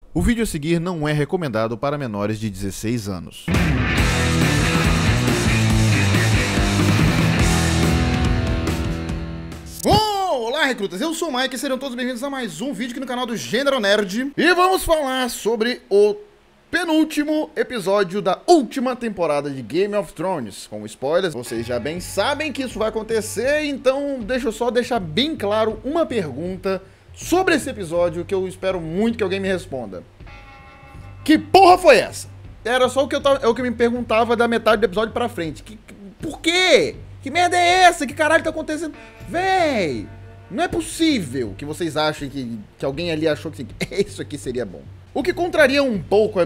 O vídeo a seguir não é recomendado para menores de 16 anos. Olá, recrutas! Eu sou o Mike e serão todos bem-vindos a mais um vídeo aqui no canal do General Nerd. E vamos falar sobre o penúltimo episódio da última temporada de Game of Thrones. Com spoilers, vocês já bem sabem que isso vai acontecer, então deixa eu só deixar bem claro uma pergunta sobre esse episódio que eu espero muito que alguém me responda. Que porra foi essa? Era só o que eu me perguntava da metade do episódio pra frente. Por quê? Que merda é essa? Que caralho tá acontecendo? Véi, não é possível que vocês achem que alguém ali achou que isso aqui seria bom. O que contraria um pouco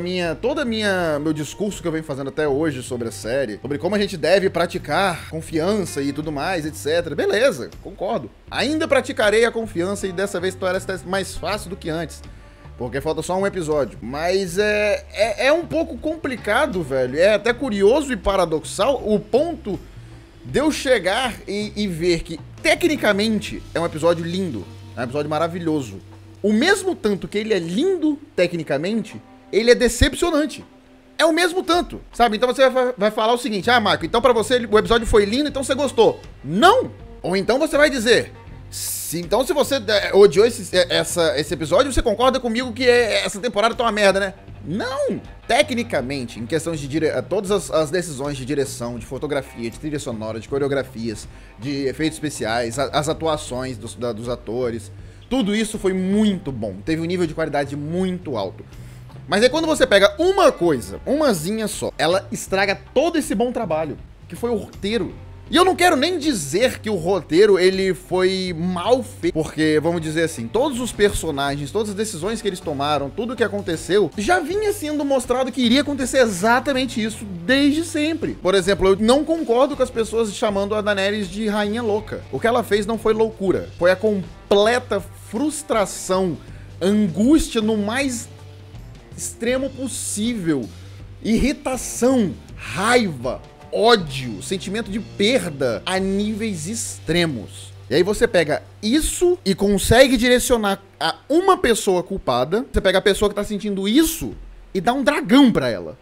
meu discurso que eu venho fazendo até hoje sobre a série, sobre como a gente deve praticar confiança e tudo mais, etc. Beleza, concordo. Ainda praticarei a confiança e dessa vez parece mais fácil do que antes, porque falta só um episódio. Mas é um pouco complicado, velho. É até curioso e paradoxal o ponto de eu chegar e ver que, tecnicamente, é um episódio lindo, é um episódio maravilhoso. O mesmo tanto que ele é lindo, tecnicamente, ele é decepcionante. É o mesmo tanto, sabe? Então você vai falar o seguinte: ah, Marco, então pra você o episódio foi lindo, então você gostou. Não! Ou então você vai dizer: então se você odiou esse episódio, você concorda comigo que essa temporada tá uma merda, né? Não! Tecnicamente, em questões de todas as decisões de direção, de fotografia, de trilha sonora, de coreografias, de efeitos especiais, as atuações dos atores, tudo isso foi muito bom. Teve um nível de qualidade muito alto. Mas aí quando você pega uma coisa, umazinha só, ela estraga todo esse bom trabalho, que foi o roteiro. E eu não quero nem dizer que o roteiro, ele foi mal feito, porque, vamos dizer assim, todos os personagens, todas as decisões que eles tomaram, tudo que aconteceu, já vinha sendo mostrado que iria acontecer exatamente isso desde sempre. Por exemplo, eu não concordo com as pessoas chamando a Daenerys de rainha louca. O que ela fez não foi loucura, foi a completa frustração, angústia no mais extremo possível, irritação, raiva, ódio, sentimento de perda a níveis extremos. E aí você pega isso e consegue direcionar a uma pessoa culpada. Você pega a pessoa que tá sentindo isso e dá um dragão pra ela.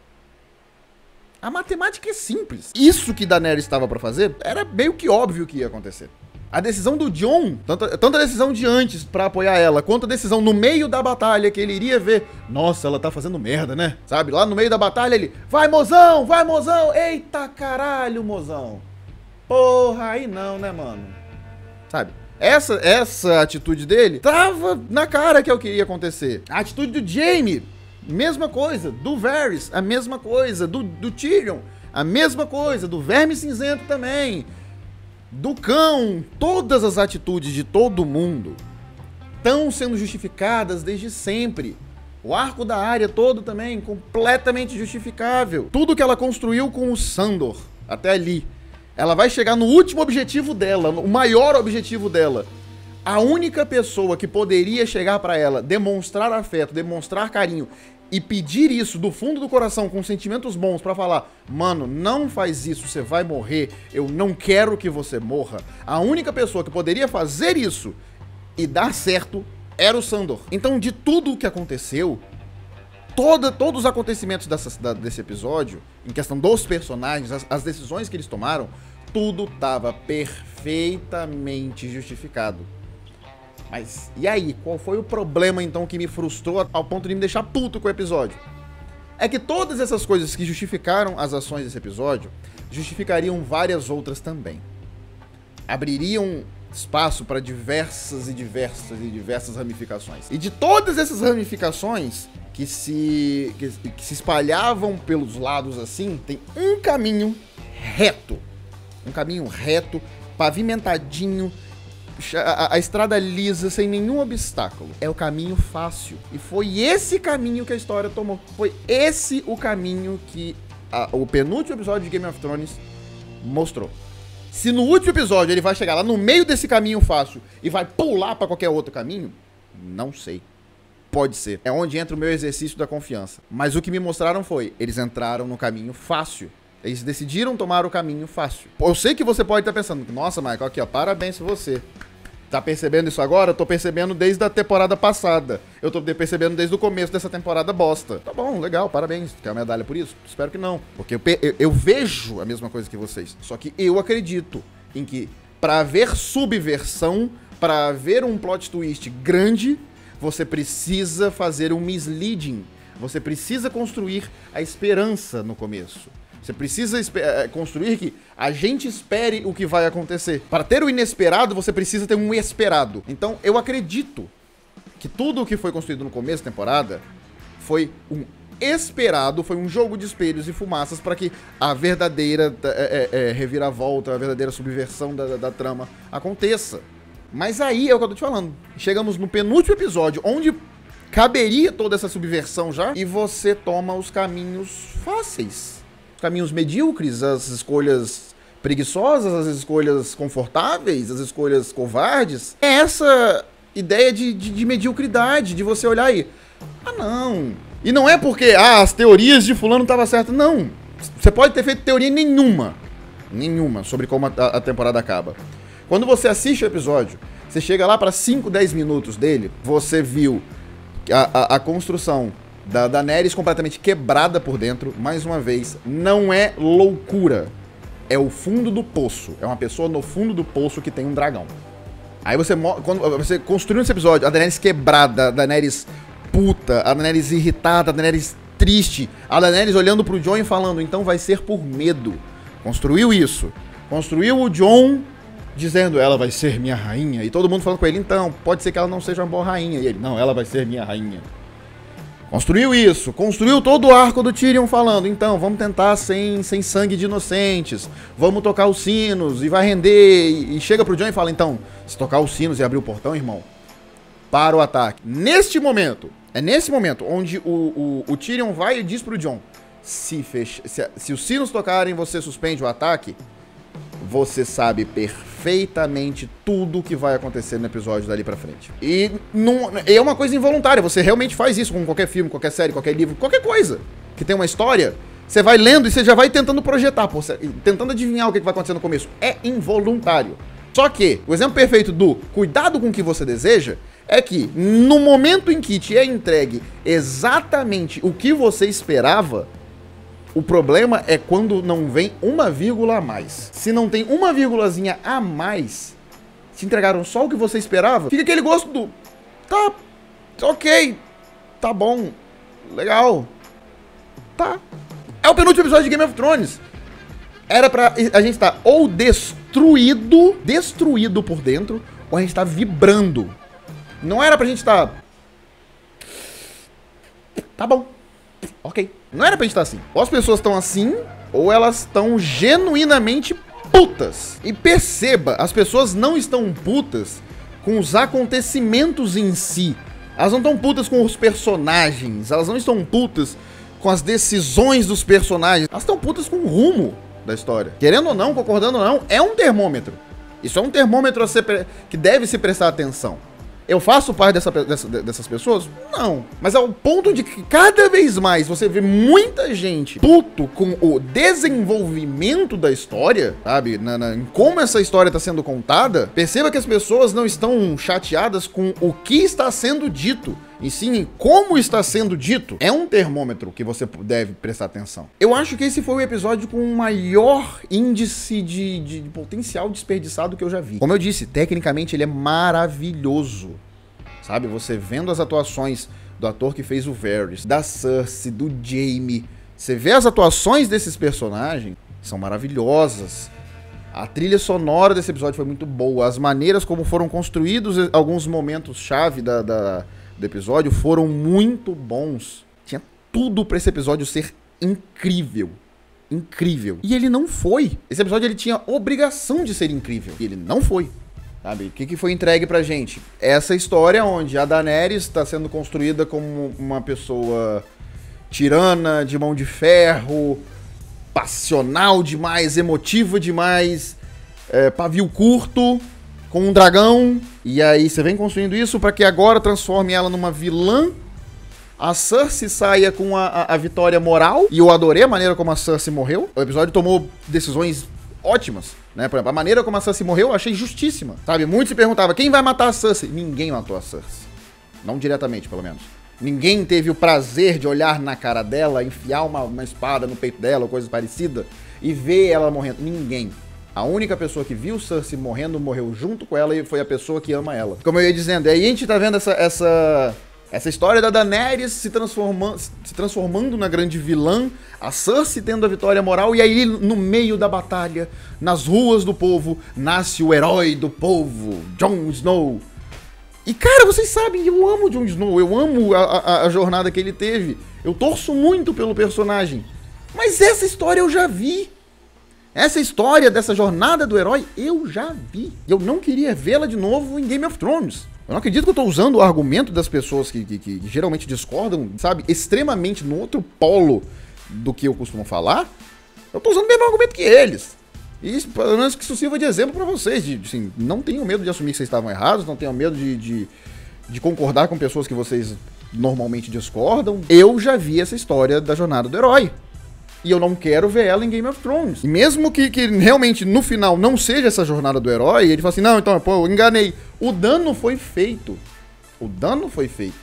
A matemática é simples. Isso que Daenerys estava pra fazer era meio que óbvio que ia acontecer. A decisão do Jon, tanto a decisão de antes pra apoiar ela, quanto a decisão no meio da batalha, que ele iria ver, nossa, ela tá fazendo merda, né? Sabe, lá no meio da batalha ele, vai mozão, eita caralho, mozão. Porra, aí não, né, mano? Sabe, essa atitude dele tava na cara que é o que iria acontecer. A atitude do Jaime, mesma coisa. Do Varys, a mesma coisa. Do Tyrion, a mesma coisa. Do Verme Cinzento também. Do cão, todas as atitudes de todo mundo estão sendo justificadas desde sempre. O arco da Arya todo também, completamente justificável. Tudo que ela construiu com o Sandor, até ali, ela vai chegar no último objetivo dela, o maior objetivo dela. A única pessoa que poderia chegar pra ela, demonstrar afeto, demonstrar carinho e pedir isso do fundo do coração com sentimentos bons pra falar, mano, não faz isso, você vai morrer, eu não quero que você morra. A única pessoa que poderia fazer isso e dar certo era o Sandor. Então, de tudo o que aconteceu, todos os acontecimentos desse episódio, em questão dos personagens, as decisões que eles tomaram, tudo tava perfeitamente justificado. Mas, e aí? Qual foi o problema, então, que me frustrou ao ponto de me deixar puto com o episódio? É que todas essas coisas que justificaram as ações desse episódio, justificariam várias outras também. Abririam espaço para diversas ramificações. E de todas essas ramificações que se espalhavam pelos lados assim, tem um caminho reto. Um caminho reto, pavimentadinho, a estrada lisa, sem nenhum obstáculo. É o caminho fácil. E foi esse caminho que a história tomou. Foi esse o caminho que o penúltimo episódio de Game of Thrones mostrou. Se no último episódio ele vai chegar lá no meio desse caminho fácil e vai pular pra qualquer outro caminho, não sei. Pode ser. É onde entra o meu exercício da confiança. Mas o que me mostraram foi, eles entraram no caminho fácil. Eles decidiram tomar o caminho fácil. Eu sei que você pode estar pensando, nossa, Michael, aqui ó, parabéns pra você. Tá percebendo isso agora? Eu tô percebendo desde a temporada passada. Eu tô percebendo desde o começo dessa temporada bosta. Tá bom, legal, parabéns. Quer uma medalha por isso? Espero que não. Porque eu vejo a mesma coisa que vocês. Só que eu acredito em que pra haver subversão, pra haver um plot twist grande, você precisa fazer um misleading. Você precisa construir a esperança no começo. Você precisa construir que a gente espere o que vai acontecer. Para ter o inesperado, você precisa ter um esperado. Então, eu acredito que tudo o que foi construído no começo da temporada foi um esperado, foi um jogo de espelhos e fumaças para que a verdadeira reviravolta, a verdadeira subversão da trama aconteça. Mas aí é o que eu tô te falando. Chegamos no penúltimo episódio, onde caberia toda essa subversão já, e você toma os caminhos fáceis. Caminhos medíocres, as escolhas preguiçosas, as escolhas confortáveis, as escolhas covardes. É essa ideia de mediocridade, de você olhar aí. Ah, não. E não é porque, as teorias de fulano estavam certas. Não. Você pode ter feito teoria nenhuma sobre como a temporada acaba. Quando você assiste o episódio, você chega lá para 5, 10 minutos dele, você viu a construção da Daenerys completamente quebrada por dentro. Mais uma vez, não é loucura. É o fundo do poço. É uma pessoa no fundo do poço que tem um dragão. Aí quando você construiu esse episódio, a Daenerys quebrada, a Daenerys puta, a Daenerys irritada, a Daenerys triste, a Daenerys olhando pro Jon e falando, então vai ser por medo. Construiu isso. Construiu o Jon dizendo, ela vai ser minha rainha. E todo mundo falando com ele, então, pode ser que ela não seja uma boa rainha. E ele, não, ela vai ser minha rainha. Construiu isso, construiu todo o arco do Tyrion falando, então, vamos tentar sem sangue de inocentes, vamos tocar os sinos e vai render, e chega pro Jon e fala, então, se tocar os sinos e abrir o portão, irmão, para o ataque. Nesse momento onde o Tyrion vai e diz pro Jon, se os sinos tocarem, você suspende o ataque, você sabe perfeitamente tudo o que vai acontecer no episódio dali pra frente. E não, é uma coisa involuntária, você realmente faz isso com qualquer filme, qualquer série, qualquer livro, qualquer coisa que tem uma história, você vai lendo e você já vai tentando projetar, tentando adivinhar o que vai acontecer no começo. É involuntário. Só que o exemplo perfeito do cuidado com o que você deseja é que no momento em que te é entregue exatamente o que você esperava, o problema é quando não vem uma vírgula a mais. Se não tem uma vírgulazinha a mais, se entregaram só o que você esperava, fica aquele gosto do... Tá, ok, tá bom, legal, tá. É o penúltimo episódio de Game of Thrones. Era pra a gente estar ou destruído por dentro, ou a gente tá vibrando. Não era pra gente estar... Tá bom, ok. Não era pra gente estar assim. Ou as pessoas estão assim, ou elas estão genuinamente putas. E perceba, as pessoas não estão putas com os acontecimentos em si. Elas não estão putas com os personagens. Elas não estão putas com as decisões dos personagens. Elas estão putas com o rumo da história. Querendo ou não, concordando ou não, é um termômetro. Isso é um termômetro que deve se prestar atenção. Eu faço parte dessas pessoas? Não. Mas ao ponto de que cada vez mais você vê muita gente puto com o desenvolvimento da história, sabe? Em como essa história está sendo contada, perceba que as pessoas não estão chateadas com o que está sendo dito, e sim em como está sendo dito. É um termômetro que você deve prestar atenção. Eu acho que esse foi o episódio com o maior índice de potencial desperdiçado que eu já vi. Como eu disse, tecnicamente ele é maravilhoso. Sabe, você vendo as atuações do ator que fez o Varys, da Cersei, do Jaime, você vê as atuações desses personagens, são maravilhosas. A trilha sonora desse episódio foi muito boa, as maneiras como foram construídos alguns momentos-chave do episódio foram muito bons. Tinha tudo pra esse episódio ser incrível. Incrível. E ele não foi. Esse episódio ele tinha obrigação de ser incrível. E ele não foi. Sabe? O que foi entregue pra gente? Essa história onde a Daenerys está sendo construída como uma pessoa tirana, de mão de ferro, passional demais, emotiva demais, pavio curto, com um dragão. E aí você vem construindo isso pra que agora transforme ela numa vilã. A Cersei saia com a vitória moral. E eu adorei a maneira como a Cersei morreu. O episódio tomou decisões ótimas, né? Por exemplo, a maneira como a Cersei morreu eu achei justíssima, sabe? Muitos se perguntavam, quem vai matar a Cersei? Ninguém matou a Cersei. Não diretamente, pelo menos. Ninguém teve o prazer de olhar na cara dela, enfiar uma espada no peito dela ou coisa parecida e ver ela morrendo. Ninguém. A única pessoa que viu Cersei morrendo, morreu junto com ela e foi a pessoa que ama ela. Como eu ia dizendo, aí a gente tá vendo essa história da Daenerys se transformando na grande vilã, a Cersei tendo a vitória moral, e aí no meio da batalha, nas ruas do povo, nasce o herói do povo, Jon Snow. E cara, vocês sabem, eu amo Jon Snow, eu amo a jornada que ele teve, eu torço muito pelo personagem, mas essa história eu já vi. Essa história dessa jornada do herói, eu já vi. Eu não queria vê-la de novo em Game of Thrones. Eu não acredito que eu tô usando o argumento das pessoas que geralmente discordam, sabe, extremamente no outro polo do que eu costumo falar. Eu tô usando o mesmo argumento que eles. E pelo menos que isso sirva de exemplo pra vocês. Assim, não tenham medo de assumir que vocês estavam errados, não tenham medo de concordar com pessoas que vocês normalmente discordam. Eu já vi essa história da jornada do herói. E eu não quero ver ela em Game of Thrones. E mesmo que realmente no final não seja essa jornada do herói, ele fala assim, não, então, pô, eu enganei. O dano foi feito. O dano foi feito.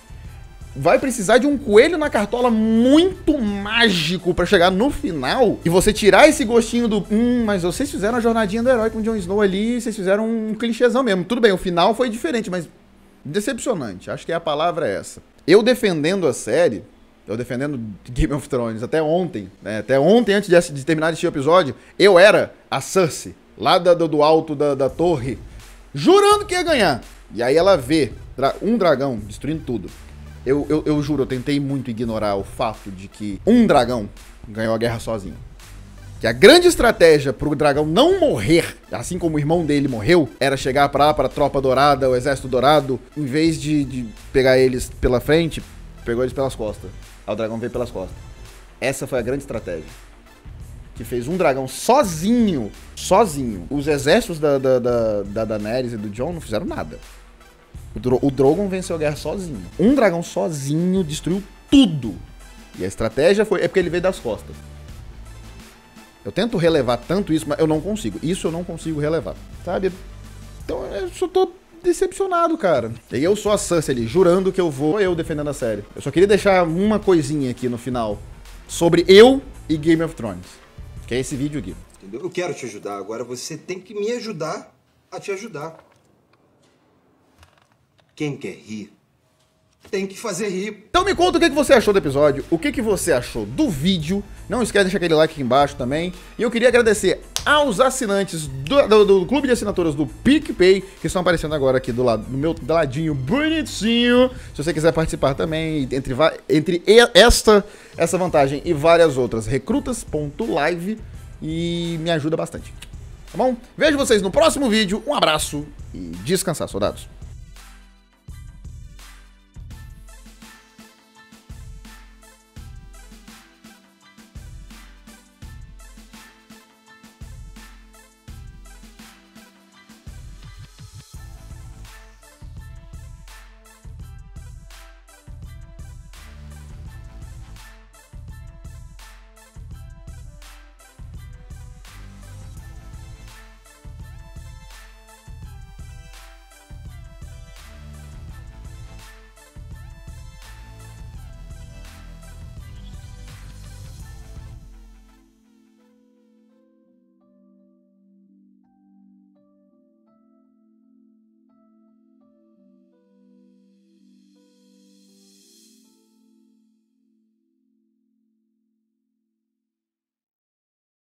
Vai precisar de um coelho na cartola muito mágico pra chegar no final e você tirar esse gostinho do mas vocês fizeram a jornadinha do herói com o Jon Snow ali, vocês fizeram um clichêzão mesmo. Tudo bem, o final foi diferente, mas decepcionante. Acho que a palavra é essa. Eu defendendo a série... Eu defendendo Game of Thrones até ontem, né? Até ontem, antes de terminar de assistir o episódio, eu era a Cersei, lá do alto da torre, jurando que ia ganhar. E aí ela vê um dragão destruindo tudo. Eu juro, eu tentei muito ignorar o fato de que um dragão ganhou a guerra sozinho. Que a grande estratégia pro dragão não morrer, assim como o irmão dele morreu, era chegar pra tropa dourada, o exército dourado, em vez de pegar eles pela frente, pegou eles pelas costas. Aí o dragão veio pelas costas. Essa foi a grande estratégia. Que fez um dragão sozinho. Os exércitos da Daenerys e do Jon não fizeram nada. O Drogon venceu a guerra sozinho. Um dragão sozinho destruiu tudo. E a estratégia foi... É porque ele veio das costas. Eu tento relevar tanto isso, mas eu não consigo. Isso eu não consigo relevar. Sabe? Então eu só tô... decepcionado, cara. E eu sou a Cersei ali, jurando que eu defendendo a série. Eu só queria deixar uma coisinha aqui no final sobre eu e Game of Thrones, que é esse vídeo aqui. Entendeu? Eu quero te ajudar, agora você tem que me ajudar a te ajudar. Quem quer rir, tem que fazer rir. Então me conta o que você achou do episódio, o que você achou do vídeo. Não esquece de deixar aquele like aqui embaixo também. E eu queria agradecer aos assinantes do clube de assinaturas do PicPay, que estão aparecendo agora aqui do meu ladinho bonitinho. Se você quiser participar também, entre essa vantagem e várias outras, recrutas.live, e me ajuda bastante. Tá bom? Vejo vocês no próximo vídeo, um abraço e descansar, soldados.